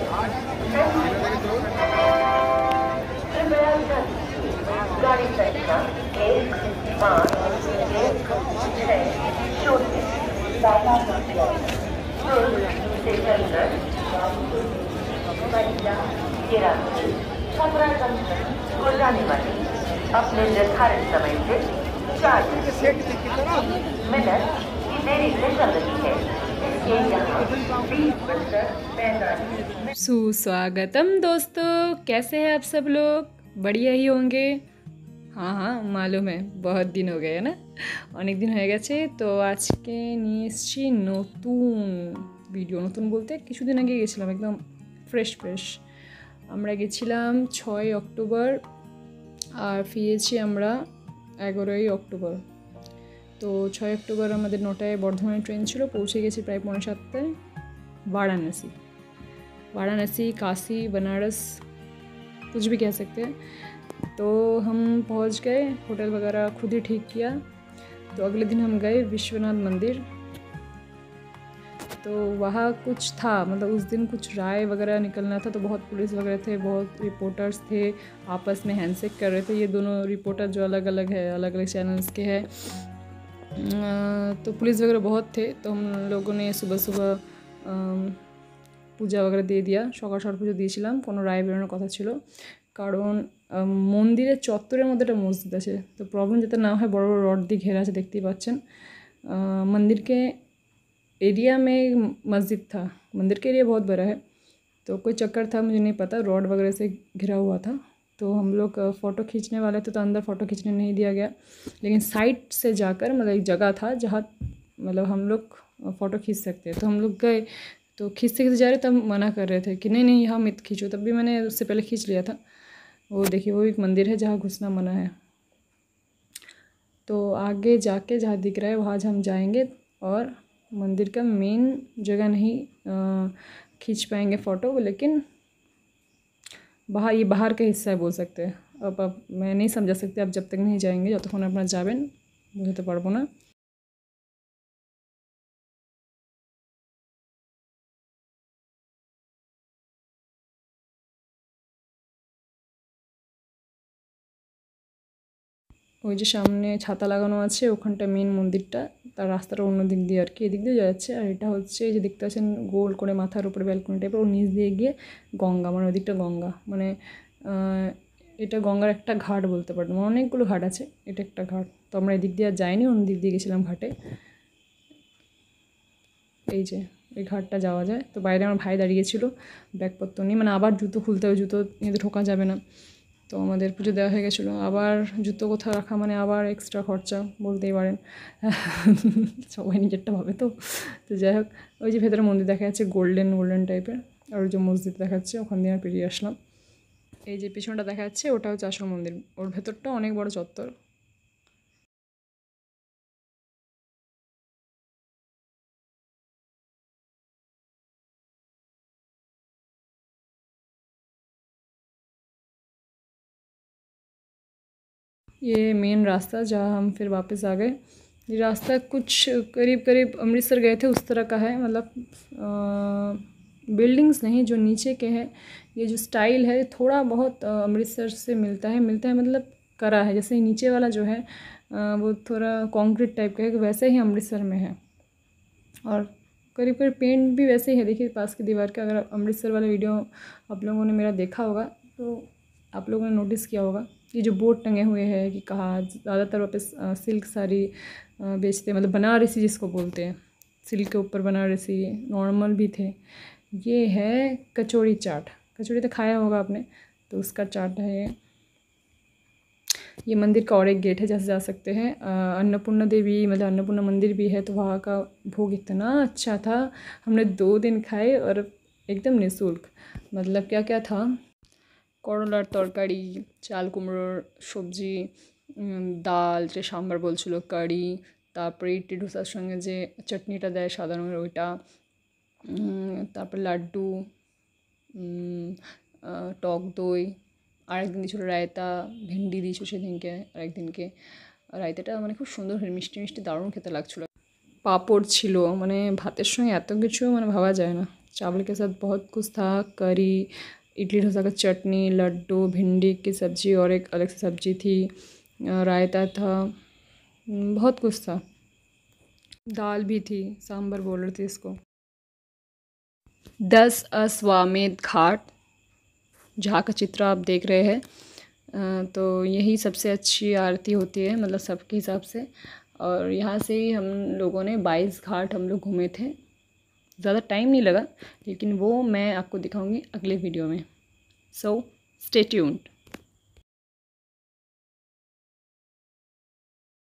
गाड़ी संख्या 15160 टाटा स्टेशन पर महिला तिरासी छपरा जंक्शन को जाने वाली अपने निर्धारित समय से 4 मिनट की देरी से चल रही है। इसके यहाँ 20:45। सुस्वागतम दोस्तों, कैसे हैं आप सब लोग? बढ़िया ही होंगे। हाँ हाँ, मालूम है, बहुत दिन हो गए ना, অনেক দিন হয়ে গেছে। তো আজকে নিয়ে এসেছি নতুন ভিডিও। নতুন বলতে কিছুদিন আগে গেছিলাম, একদম ফ্রেশ। আমরা গেছিলাম 6 অক্টোবর আর ফিরেছি আমরা 11ই অক্টোবর। তো 6 অক্টোবর আমাদের 9টায় বর্ধমানের ট্রেন ছিল, পৌঁছে গেছি প্রায় 7:45 वाराणसी, काशी, बनारस, कुछ भी कह सकते हैं। तो हम पहुंच गए, होटल वगैरह खुद ही ठीक किया। तो अगले दिन हम गए विश्वनाथ मंदिर। तो वहाँ कुछ था, मतलब उस दिन कुछ राय वगैरह निकलना था, तो बहुत पुलिस वगैरह थे, बहुत रिपोर्टर्स थे, आपस में हैंडशेक कर रहे थे। ये दोनों रिपोर्टर जो अलग अलग चैनल्स के हैं, तो पुलिस वगैरह बहुत थे। तो हम लोगों ने सुबह পূজা वगैरह দিয়ে দিয়া, সকাল পুজো দিয়েছিলাম। কোনো রায় বেরোনোর কথা ছিল, কারণ মন্দিরের চত্বরের মধ্যে একটা মসজিদ আছে। তো প্রবলেম যাতে না হয়, বড় বড় রড দিয়ে ঘেরা আছে, দেখতেই পাচ্ছেন। मंदिर के एरिया में मस्जिद था। मंदिर का एरिया बहुत बड़ा है, तो कोई चक्कर था, मुझे नहीं पता, रॉड वगैरह से घिरा हुआ था। तो हम लोग फ़ोटो खींचने वाले थे, तो अंदर फ़ोटो खींचने नहीं दिया गया, लेकिन साइड से जाकर, मतलब एक जगह था जहाँ मतलब हम लोग फ़ोटो खींच सकते हैं। तो हम लोग गए, तो खींचते जा रहे, तब मना कर रहे थे कि नहीं यहाँ मत खींचो। तब भी मैंने उससे पहले खींच लिया था। वो देखिए, वो एक मंदिर है जहाँ घुसना मना है। तो आगे जाके जहाँ दिख रहा है वहाँ हम जाएंगे, और मंदिर का मेन जगह नहीं खींच पाएंगे फ़ोटो, लेकिन ये बाहर का हिस्सा है बोल सकते हैं। अब मैं नहीं समझा सकती, आप जब तक नहीं जाएंगे, जब तक अपना जाबेन बुझते पारबो ना। ওই যে সামনে ছাতা লাগানো আছে, ওখানটা মেন মন্দিরটা, তার রাস্তাটা অন্য দিক দিয়ে আর কি, এদিক দিয়ে যাচ্ছে। আর এটা হচ্ছে, এই যে দেখতে পাচ্ছেন গোল করে মাথার উপরে ব্যালকনি টাইপের, ওর নিচ দিয়ে গিয়ে গঙ্গা, মানে ওদিকটা গঙ্গা, মানে এটা গঙ্গার একটা ঘাট বলতে পারেন। অনেকগুলো ঘাট আছে, এটা একটা ঘাট। তো আমরা এদিক দিয়ে আর যাইনি, অন্য দিক দিয়ে গেছিলাম ঘাটে। এই যে এই ঘাটটা যাওয়া যায়। তো বাইরে আমার ভাই দাঁড়িয়েছিল ব্যাগপত্র নিয়ে, মানে আবার জুতো খুলতে হবে, জুতো নিয়ে তো ঢোকা যাবে না। তো আমাদের পুজো দেওয়া হয়ে গেছিলো, আবার জুতো কোথাও রাখা মানে আবার এক্সট্রা খরচা বলতেই পারেন। সবাই নিজেরটা ভাবে। তো যাই হোক, ওই যে ভেতরে মন্দির দেখা যাচ্ছে, গোল্ডেন টাইপের, আর ওই যে মসজিদ দেখাচ্ছে, ওখান দিয়ে আর পেরিয়ে আসলাম। এই যে পিছনটা দেখা যাচ্ছে, ওটা হচ্ছে আসল মন্দির, ওর ভেতরটা অনেক বড় চত্বর। ये मेन रास्ता, जहाँ हम फिर वापस आ गए। ये रास्ता कुछ करीब अमृतसर गए थे उस तरह का है, मतलब बिल्डिंग्स नहीं, जो नीचे के हैं, ये जो स्टाइल है थोड़ा बहुत अमृतसर से मिलता है, मतलब करा है। जैसे नीचे वाला जो है वो थोड़ा कंक्रीट टाइप का है, वैसे ही अमृतसर में है। और करीब पेंट भी वैसे ही है, देखिए पास की दीवार का। अगर अमृतसर वाला वीडियो आप लोगों ने मेरा देखा होगा, तो आप लोगों ने नोटिस किया होगा, ये जो बोर्ड टंगे हुए हैं कि कहाँ ज़्यादातर वापस सिल्क साड़ी बेचते हैं, मतलब बनारसी जिसको बोलते हैं, सिल्क के ऊपर बनारसी, नॉर्मल भी थे। ये है कचौड़ी चाट। कचौड़ी तो खाया होगा आपने, तो उसका चाट है ये। मंदिर का और एक गेट है, जैसे जा सकते हैं। अन्नपूर्णा देवी, मतलब अन्नपूर्णा मंदिर भी है। तो वहाँ का भोग इतना अच्छा था, हमने 2 दिन खाए, और एकदम निःशुल्क। मतलब क्या क्या था, করলার তরকারি, চাল কুমড়োর সবজি, ডাল, যে সাম্বার বলছিল, কারি, তারপরে ইডলি ডোসার সঙ্গে যে চাটনিটা দেয় সাদা রঙের ওইটা, তারপর লাড্ডু, টক দই, আরেকদিন দিয়েছিল রায়তা, ভেন্ডি দিয়েছিল সেদিনকে, আরেকদিনকে রায়তাটা মানে খুব সুন্দর, মিষ্টি দারুণ খেতে লাগছিলো। পাঁপড় ছিল, মানে ভাতের সঙ্গে এত কিছু মানে ভাবা যায় না। चावल के साथ बहुत कुछ था, करी, इडली डोसा का चटनी, लड्डू, भिंडी की सब्ज़ी और एक अलग से सब्ज़ी थी, रायता था, बहुत कुछ था, दाल भी थी, सांभर बोल रही थी इसको। 10 अश्वमेध घाट जहाँ का चित्र आप देख रहे हैं, तो यही सबसे अच्छी आरती होती है, मतलब सबके हिसाब से। और यहाँ से ही हम लोगों ने 22 घाट हम लोग घूमे थे, ज़्यादा टाइम नहीं लगा, लेकिन वो मैं आपको दिखाऊंगी अगले वीडियो में। So stay tuned.